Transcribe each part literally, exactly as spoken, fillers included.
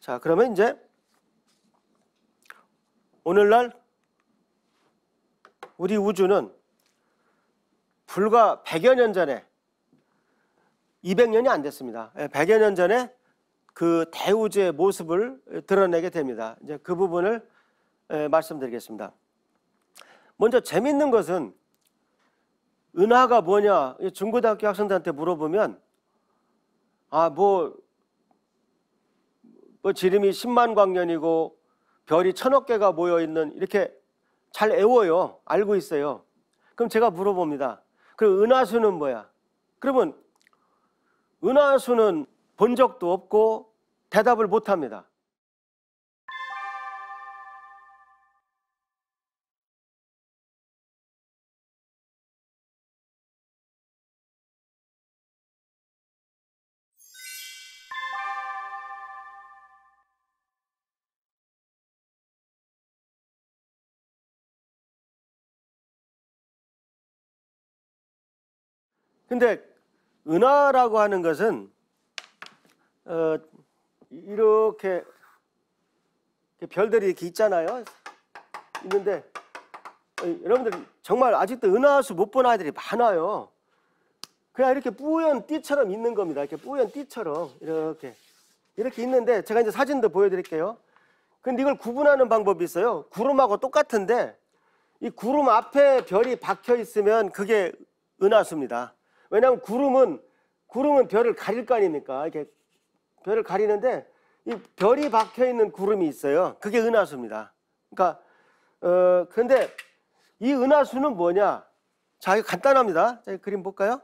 자, 그러면 이제 오늘날 우리 우주는 불과 백여 년 전에, 이백 년이 안 됐습니다. 백여 년 전에 그 대우주의 모습을 드러내게 됩니다. 이제 그 부분을 말씀드리겠습니다. 먼저 재밌는 것은 은하가 뭐냐, 중고등학교 학생들한테 물어보면 아, 뭐, 뭐 지름이 십만 광년이고 별이 천억 개가 모여 있는, 이렇게 잘 외워요. 알고 있어요. 그럼 제가 물어봅니다. 그럼 은하수는 뭐야? 그러면 은하수는 본 적도 없고 대답을 못 합니다. 근데 은하라고 하는 것은 어, 이렇게 별들이 이렇게 있잖아요. 있는데 어, 여러분들 정말 아직도 은하수 못 본 아이들이 많아요. 그냥 이렇게 뿌연 띠처럼 있는 겁니다. 이렇게 뿌연 띠처럼 이렇게 이렇게 있는데, 제가 이제 사진도 보여드릴게요. 근데 이걸 구분하는 방법이 있어요. 구름하고 똑같은데 이 구름 앞에 별이 박혀 있으면 그게 은하수입니다. 왜냐하면 구름은 구름은 별을 가릴 거 아닙니까? 이렇게 별을 가리는데 이 별이 박혀 있는 구름이 있어요. 그게 은하수입니다. 그러니까 어 근데 이 은하수는 뭐냐? 자, 이거 간단합니다. 자, 이 그림 볼까요?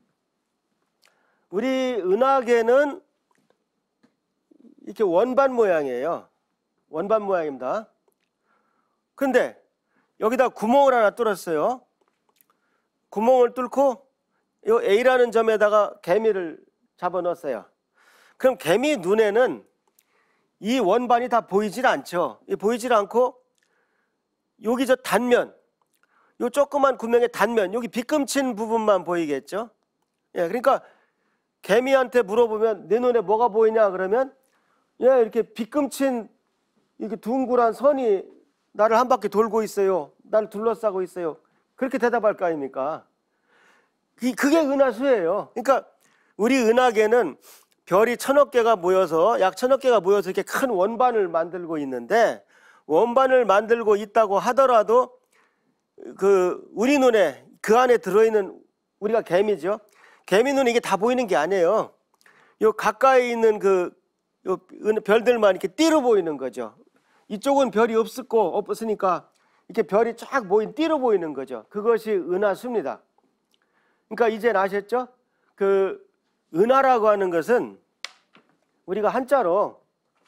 우리 은하계는 이렇게 원반 모양이에요. 원반 모양입니다. 근데 여기다 구멍을 하나 뚫었어요. 구멍을 뚫고 이 A라는 점에다가 개미를 잡아 넣었어요. 그럼 개미 눈에는 이 원반이 다 보이질 않죠. 보이질 않고 여기 저 단면, 요 조그만 구멍의 단면, 여기 빗금친 부분만 보이겠죠. 예, 그러니까 개미한테 물어보면 내 눈에 뭐가 보이냐 그러면 예, 이렇게 빗금친 이렇게 둥그란 선이 나를 한 바퀴 돌고 있어요. 나를 둘러싸고 있어요. 그렇게 대답할 거 아닙니까? 그게 은하수예요. 그러니까 우리 은하계는 별이 천억 개가 모여서, 약 천억 개가 모여서 이렇게 큰 원반을 만들고 있는데, 원반을 만들고 있다고 하더라도 그 우리 눈에 그 안에 들어있는, 우리가 개미죠. 개미 눈에 이게 다 보이는 게 아니에요. 요 가까이 있는 그 요 별들만 이렇게 띠로 보이는 거죠. 이쪽은 별이 없었고 없으니까 이렇게 별이 쫙 모인 띠로 보이는 거죠. 그것이 은하수입니다. 그러니까 이제 아셨죠? 그 은하라고 하는 것은 우리가 한자로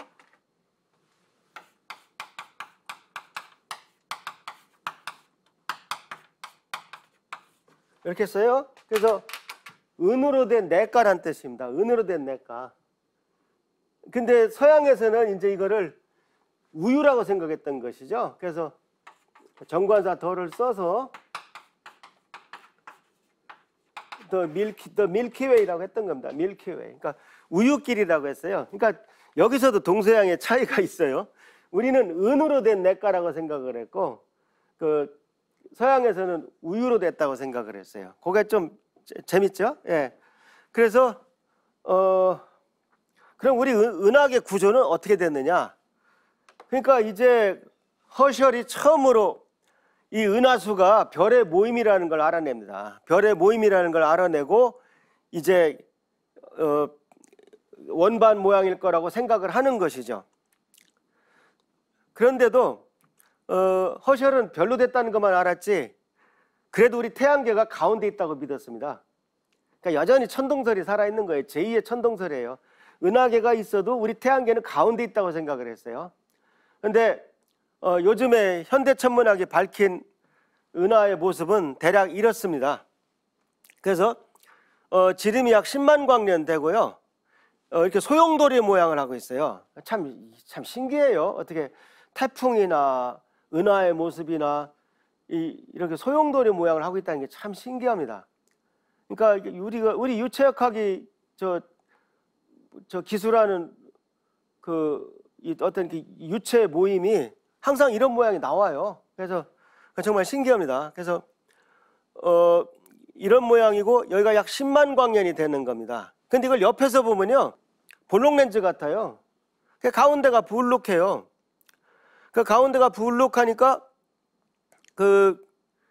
이렇게 써요. 그래서 은으로 된 냇가란 뜻입니다. 은으로 된 냇가. 근데 서양에서는 이제 이거를 우유라고 생각했던 것이죠. 그래서 정관사 덜을 써서 더 밀키, 더 밀키웨이라고 했던 겁니다. 밀키웨이. 그러니까 우유길이라고 했어요. 그러니까 여기서도 동서양의 차이가 있어요. 우리는 은으로 된 냇가라고 생각을 했고, 그 서양에서는 우유로 됐다고 생각을 했어요. 그게 좀 재밌죠? 예. 그래서 어 그럼 우리 은하계 구조는 어떻게 됐느냐? 그러니까 이제 허셜이 처음으로 이 은하수가 별의 모임이라는 걸 알아냅니다. 별의 모임이라는 걸 알아내고 이제 어, 원반 모양일 거라고 생각을 하는 것이죠. 그런데도 어, 허셜은 별로 됐다는 것만 알았지, 그래도 우리 태양계가 가운데 있다고 믿었습니다. 그러니까 여전히 천동설이 살아있는 거예요. 제이의 천동설이에요. 은하계가 있어도 우리 태양계는 가운데 있다고 생각을 했어요. 그런데 어, 요즘에 현대천문학이 밝힌 은하의 모습은 대략 이렇습니다. 그래서 어, 지름이 약 십만 광년 되고요. 어, 이렇게 소용돌이 모양을 하고 있어요. 참, 참 신기해요. 어떻게 태풍이나 은하의 모습이나 이, 이렇게 소용돌이 모양을 하고 있다는 게 참 신기합니다. 그러니까 우리가 우리 유체역학이 저, 저 기술하는 그 이 어떤 그 유체 모임이 항상 이런 모양이 나와요. 그래서 정말 신기합니다. 그래서 어 이런 모양이고 여기가 약 십만 광년이 되는 겁니다. 근데 이걸 옆에서 보면요, 볼록 렌즈 같아요. 그 가운데가 불룩해요. 그 가운데가 불룩하니까 그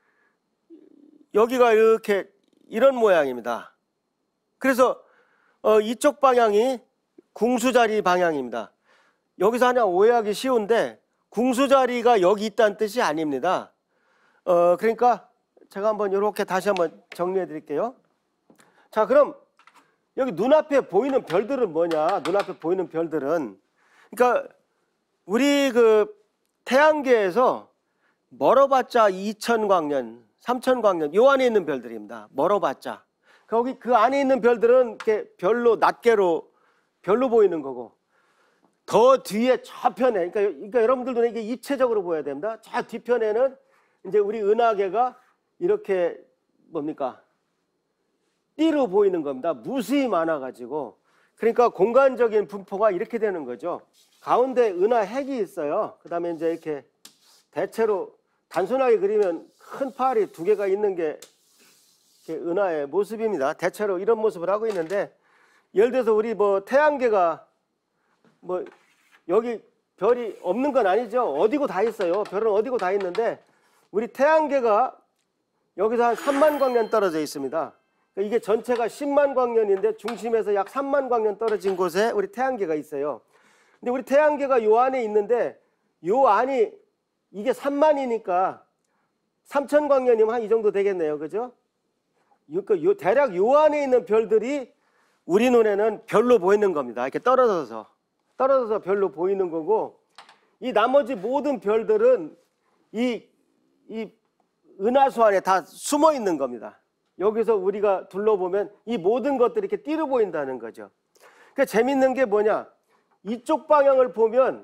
여기가 이렇게 이런 모양입니다. 그래서 어 이쪽 방향이 궁수자리 방향입니다. 여기서 하나 오해하기 쉬운데 궁수자리가 여기 있다는 뜻이 아닙니다. 어 그러니까 제가 한번 이렇게 다시 한번 정리해 드릴게요. 자, 그럼 여기 눈앞에 보이는 별들은 뭐냐? 눈앞에 보이는 별들은, 그러니까 우리 그 태양계에서 멀어봤자 이천 광년, 삼천 광년 요 안에 있는 별들입니다. 멀어봤자. 거기 그 안에 있는 별들은 이렇게 별로 낱개로 별로 보이는 거고, 더 뒤에 좌편에, 그러니까, 그러니까 여러분들 눈에 이게 입체적으로 보여야 됩니다. 저 뒤편에는 이제 우리 은하계가 이렇게 뭡니까? 띠로 보이는 겁니다. 무수히 많아가지고. 그러니까 공간적인 분포가 이렇게 되는 거죠. 가운데 은하 핵이 있어요. 그 다음에 이제 이렇게 대체로 단순하게 그리면 큰 팔이 두 개가 있는 게 은하의 모습입니다. 대체로 이런 모습을 하고 있는데, 예를 들어서 우리 뭐 태양계가 뭐 여기 별이 없는 건 아니죠. 어디고 다 있어요. 별은 어디고 다 있는데 우리 태양계가 여기서 한 삼만 광년 떨어져 있습니다. 이게 전체가 십만 광년인데 중심에서 약 삼만 광년 떨어진 곳에 우리 태양계가 있어요. 근데 우리 태양계가 요 안에 있는데 요 안이 이게 삼만이니까 삼천 광년이면 한 이 정도 되겠네요. 그죠? 요, 요, 대략 요 안에 있는 별들이 우리 눈에는 별로 보이는 겁니다. 이렇게 떨어져서. 떨어져서 별로 보이는 거고, 이 나머지 모든 별들은 이, 이 은하수 안에 다 숨어 있는 겁니다. 여기서 우리가 둘러보면 이 모든 것들이 이렇게 띠로 보인다는 거죠. 그러니까 재밌는 게 뭐냐? 이쪽 방향을 보면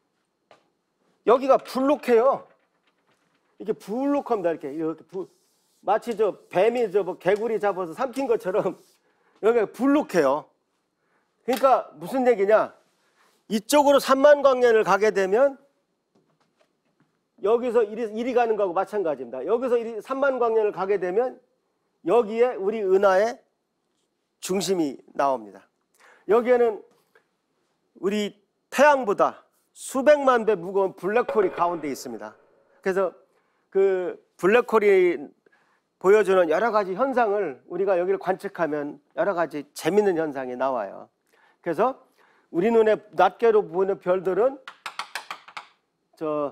여기가 불룩해요. 이렇게 불룩합니다. 이렇게, 이렇게 부, 마치 저 뱀이 저 뭐 개구리 잡아서 삼킨 것처럼 여기가 불룩해요. 그러니까 무슨 얘기냐? 이쪽으로 삼만 광년을 가게 되면 여기서 이리, 이리 가는 거하고 마찬가지입니다. 여기서 이리 삼만 광년을 가게 되면 여기에 우리 은하의 중심이 나옵니다. 여기에는 우리 태양보다 수백만 배 무거운 블랙홀이 가운데 있습니다. 그래서 그 블랙홀이 보여주는 여러 가지 현상을 우리가 여기를 관측하면 여러 가지 재밌는 현상이 나와요. 그래서 우리 눈에 낱개로 보이는 별들은 저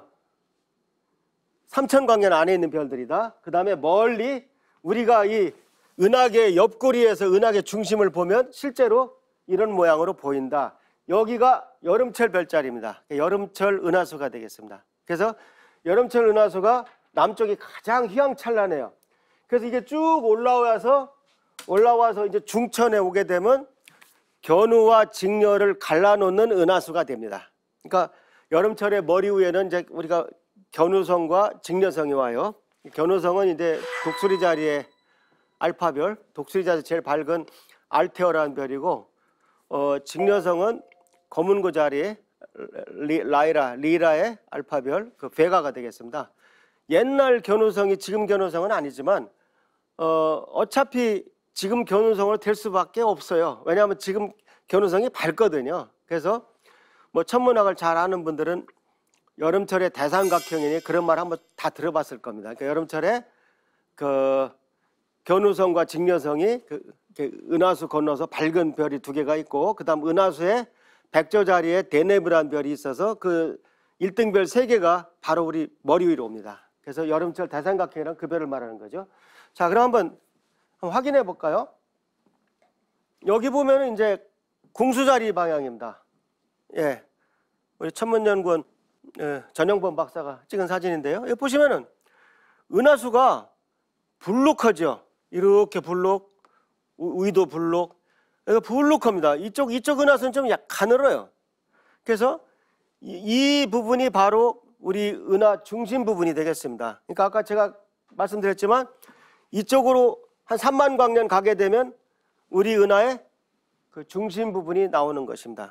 삼천 광년 안에 있는 별들이다. 그 다음에 멀리 우리가 이 은하계 옆구리에서 은하계 중심을 보면 실제로 이런 모양으로 보인다. 여기가 여름철 별자리입니다. 여름철 은하수가 되겠습니다. 그래서 여름철 은하수가 남쪽이 가장 휘황찬란해요. 그래서 이게 쭉 올라와서 올라와서 이제 중천에 오게 되면 견우와 직녀를 갈라놓는 은하수가 됩니다. 그러니까 여름철에 머리 위에는 이제 우리가 견우성과 직녀성이 와요. 견우성은 이제 독수리 자리의 알파별, 독수리 자리 제일 밝은 알테어라는 별이고, 어, 직녀성은 검은고 자리의 리, 라이라, 리라의 알파별, 그 베가가 되겠습니다. 옛날 견우성이 지금 견우성은 아니지만 어, 어차피 지금 견우성으로 될 수밖에 없어요. 왜냐하면 지금 견우성이 밝거든요. 그래서 뭐 천문학을 잘 아는 분들은 여름철에 대삼각형이니 그런 말 한번 다 들어봤을 겁니다. 그러니까 여름철에 그 견우성과 직녀성이 그 은하수 건너서 밝은 별이 두 개가 있고, 그다음 은하수에 백조 자리에 데네브라는 별이 있어서 그 일 등 별 세 개가 바로 우리 머리 위로 옵니다. 그래서 여름철 대삼각형이란 그 별을 말하는 거죠. 자, 그럼 한번, 한번 확인해 볼까요? 여기 보면은 이제 궁수자리 방향입니다. 예, 우리 천문연구원 예, 전영범 박사가 찍은 사진인데요. 여기 보시면은 은하수가 불룩하죠. 이렇게 불룩, 위도 불룩, 여기 불룩합니다. 이쪽 이쪽 은하수는 좀 약간 가늘어요. 그래서 이, 이 부분이 바로 우리 은하 중심 부분이 되겠습니다. 그러니까 아까 제가 말씀드렸지만 이쪽으로 한 삼만 광년 가게 되면 우리 은하의 그 중심 부분이 나오는 것입니다.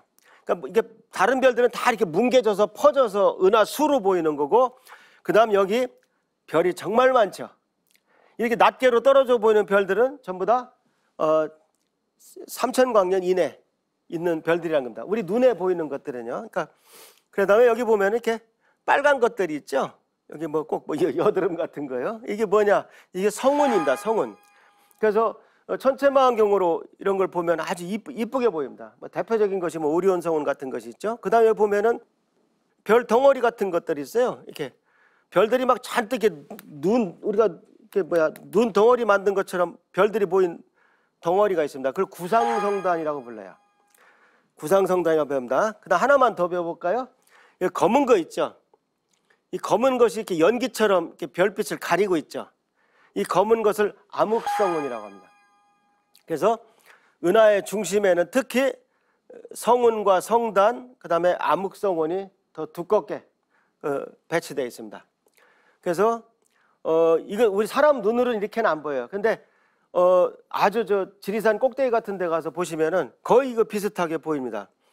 그러니까 뭐 이게 다른 별들은 다 이렇게 뭉개져서 퍼져서 은하수로 보이는 거고, 그다음 여기 별이 정말 많죠. 이렇게 낮게로 떨어져 보이는 별들은 전부 다 어, 삼천 광년 이내 있는 별들이란 겁니다. 우리 눈에 보이는 것들은요. 그러니까 그다음에 여기 보면 이렇게 빨간 것들이 있죠. 여기 뭐 꼭 뭐 여드름 같은 거요. 이게 뭐냐? 이게 성운입니다. 성운. 그래서 천체망원경으로 이런 걸 보면 아주 이쁘, 이쁘게 보입니다. 뭐 대표적인 것이 뭐 오리온 성운 같은 것이 있죠. 그다음에 보면은 별 덩어리 같은 것들이 있어요. 이렇게 별들이 막 잔뜩 이렇게 눈 우리가 이렇게 뭐야 눈 덩어리 만든 것처럼 별들이 보인 덩어리가 있습니다. 그걸 구상성단이라고 불러요. 구상성단이라고 배웁니다. 그다음 하나만 더 배워볼까요? 이 검은 거 있죠. 이 검은 것이 이렇게 연기처럼 이렇게 별빛을 가리고 있죠. 이 검은 것을 암흑성운이라고 합니다. 그래서 은하의 중심에는 특히 성운과 성단, 그 다음에 암흑성운이 더 두껍게 어, 배치되어 있습니다. 그래서 어, 이거 우리 사람 눈으로는 이렇게는 안 보여요. 근데 어, 아주 저 지리산 꼭대기 같은 데 가서 보시면은 거의 이거 비슷하게 보입니다.